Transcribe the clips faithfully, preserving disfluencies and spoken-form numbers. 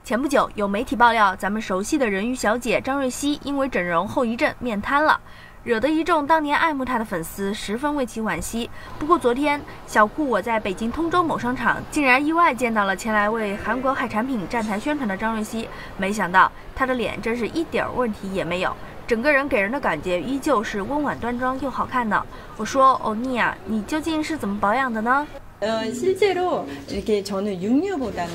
前不久，有媒体爆料，咱们熟悉的人鱼小姐张瑞熙因为整容后遗症面瘫了，惹得一众当年爱慕她的粉丝十分为其惋惜。不过昨天，小酷我在北京通州某商场竟然意外见到了前来为韩国海产品站台宣传的张瑞熙，没想到她的脸真是一点问题也没有，整个人给人的感觉依旧是温婉端庄又好看呢。我说欧尼啊，你究竟是怎么保养的呢？ 어, 실제로 이렇게 저는 육류보다는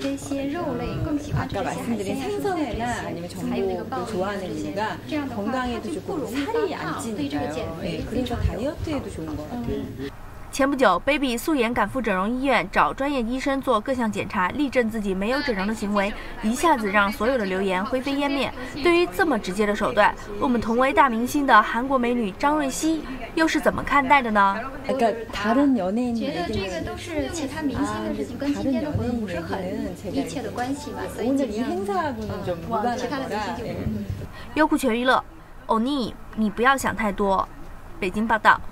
아까 말씀드린 생선회나 아니면 전복을 좋아하는 이유가 건강에도 좋고 살이 안 찌니까요. 네, 그래서 다이어트에도 좋은 것 같아요. 前不久 ，Baby 素颜赶赴整容医院找专业医生做各项检查，力证自己没有整容的行为，一下子让所有的流言灰飞烟灭。对于这么直接的手段，我们同为大明星的韩国美女张瑞熙又是怎么看待的呢？ 그러니까 다른 연예인 觉得这个都是其他明星的事情，跟今天的活动不是很密切的关系吧，所以 오늘 이 행사하고는 좀 무관하다. 优酷全娱乐，欧尼，你不要想太多。北京报道。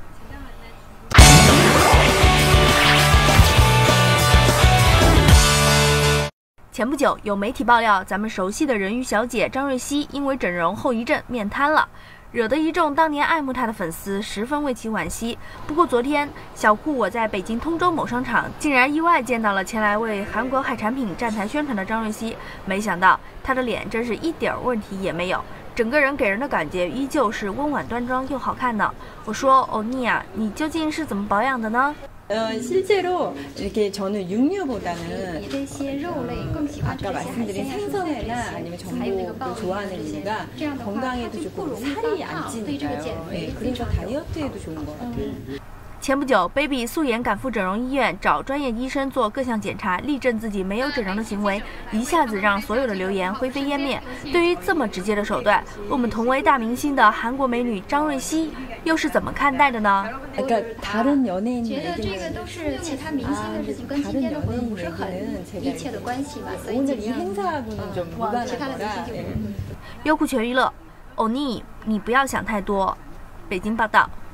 前不久，有媒体爆料，咱们熟悉的人鱼小姐张瑞熙因为整容后遗症面瘫了，惹得一众当年爱慕她的粉丝十分为其惋惜。不过昨天，小酷我在北京通州某商场竟然意外见到了前来为韩国海产品站台宣传的张瑞熙，没想到她的脸真是一点问题也没有，整个人给人的感觉依旧是温婉端庄又好看呢。我说欧尼啊，你究竟是怎么保养的呢？ 어, 실제로 이렇게 저는 육류보다는 아까 말씀드린 생선회나 아니면 전복을 좋아하는 이유가 건강에도 좋고 살이 안 찌니까요. 네, 그래서 다이어트에도 좋은 것 같아요. 前不久 ，Baby 素颜赶赴整容医院找专业医生做各项检查，力证自己没有整容的行为，一下子让所有的流言灰飞烟灭。对于这么直接的手段，我们同为大明星的韩国美女张瑞熙又是怎么看待的呢？ 그러니까 다른 연예인 觉得这个都是其他明星的事情，跟今天的活动不是很密切的关系吧，所以 오늘 이 행사하고는 좀 무관하다. 优酷全娱乐，欧尼，你不要想太多。北京报道。